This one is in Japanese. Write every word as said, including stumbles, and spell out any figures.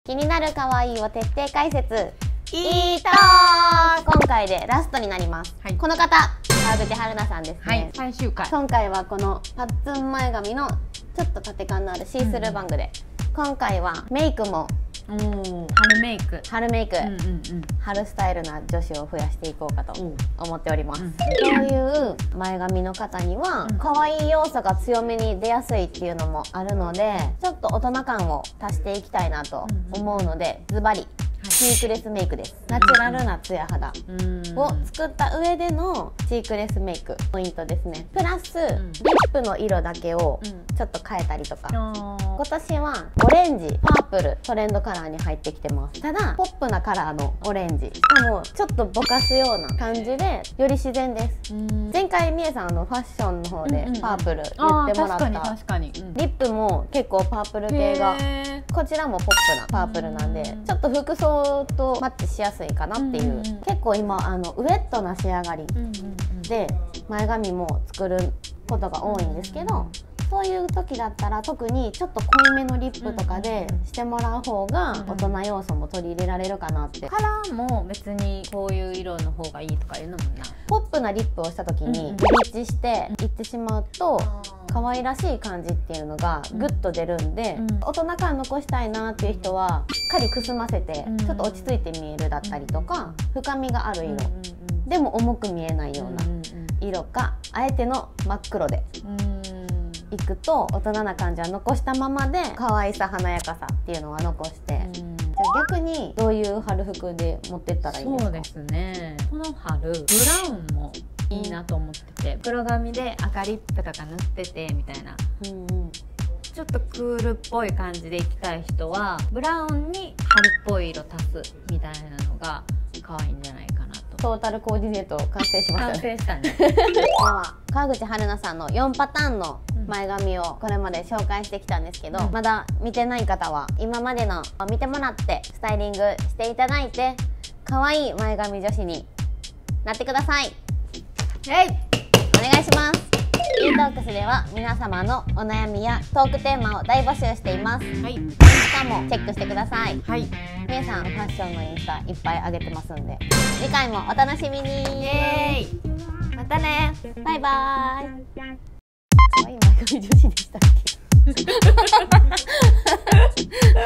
気になる可愛いを徹底解説いいと今回でラストになります、はい、この方川口春奈さんですね、 はい、最終回。 今回はこのパッツン前髪のちょっと縦感のあるシースルーバングで、うん、今回はメイクも春メイク春メイク、うんうんうん、春スタイルな女子を増やしていこうかと思っております、うん、そういう前髪の方には可愛い要素が強めに出やすいっていうのもあるので、ちょっと大人感を足していきたいなと思うので、ズバリチークレスメイクです。ナチュラルなツヤ肌を作った上でのチークレスメイクポイントですね。プラスリップの色だけをちょっと変えたりとか、今年はオレンジ、パープルトレンドカラーに入ってきてます。ただポップなカラーのオレンジ、しかもちょっとぼかすような感じでより自然です。前回みえさんのファッションの方でパープル言ってもらった、リップも結構パープル系が、こちらもポップなパープルなんで、ちょっと服装とマッチしやすいかなっていう、結構今あのウェットな仕上がりで前髪も作ることが多いんですけど、そういう時だったら特にちょっと濃いめのリップとかでしてもらう方が大人要素も取り入れられるかなって。 カラーも別にこういう色の方がいいとかいうのもな、 ポップなリップをした時にブリッジしていってしまうと可愛らしい感じっていうのがグッと出るんで、大人感残したいなっていう人はしっかりくすませてちょっと落ち着いて見えるだったりとか、深みがある色でも重く見えないような色か、あえての真っ黒でいくと大人な感じは残したままで可愛さ華やかさっていうのは残して、じゃあ逆にどういう春服で持ってったらいいんですか？ そうですね、この春ブラウンもいいなと思ってて、黒髪で赤リップとか塗っててみたいな、うんうん、ちょっとクールっぽい感じでいきたい人はブラウンに春っぽい色足すみたいなのが可愛いんじゃないかなと。 トータルコーディネート完成しましたね。 完成したねでは川口春奈さんのよんパターンの前髪をこれまで紹介してきたんですけど、うん、まだ見てない方は今までのを見てもらってスタイリングしていただいて可愛い前髪女子になってください。はい、お願いします。イートークスでは皆様のお悩みやトークテーマを大募集しています。はい、インスタもチェックしてください。はい、みえさんファッションのインスタいっぱい上げてますんで、次回もお楽しみに。イエーイ、またね、バイバーイ。可愛い前髪女子でしたっけ